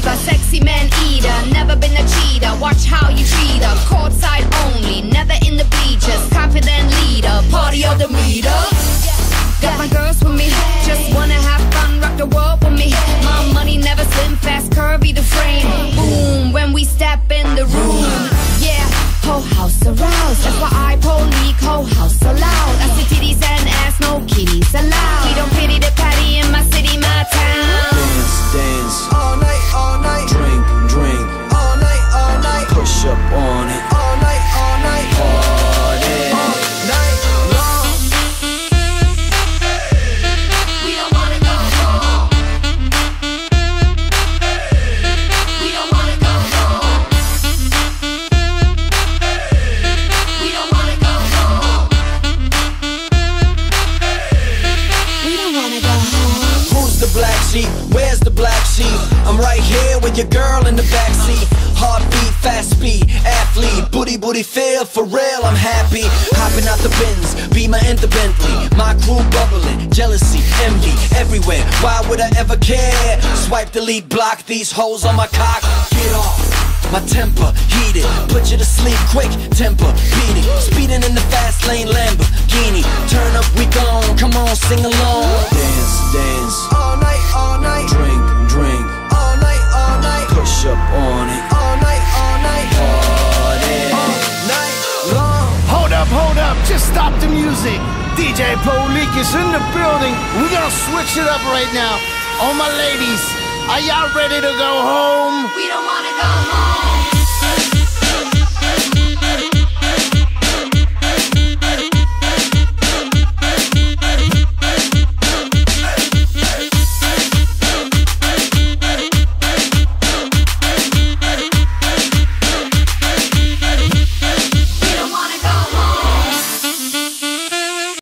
diva, sexy man eater, never been a cheater. Watch how you treat her. Courtside only, never in the bleachers. Confident leader, party of the meter. Got my girls with me, just wanna have fun, rock the world with me. My money never slim, fast, curvy the frame. Boom, when we step in the room. Yeah, whole house aroused. That's why I police, whole house allowed. I see titties and ass, no kitties allowed. We don't pity the patty in my city, my town. Dance, dance, all night, drink, drink, all night, push up on it, all night, party. all night long. We don't wanna go home. We don't wanna go home. We don't wanna go home. We don't wanna go home. Who's the black sheep? Where's the black sheep? I'm right here with your girl in the backseat. Heartbeat, fast speed, athlete, booty, booty feel for real. I'm happy, hopping out the Benz, Beamer and the Bentley. My crew bubbling, jealousy, envy, everywhere. Why would I ever care? Swipe, delete, block these hoes on my cock. Get off. My temper heated, put you to sleep quick. Temper beating, speeding in the fast lane Lamborghini. Turn up, we gone. Come on, sing along. Dance, dance. All night, Drink, drink. all night, Push up on it. all night, Party. all night long. Hold up, just stop the music. DJ Polik is in the building. We're gonna switch it up right now. All my ladies, are y'all ready to go home? We don't wanna go home.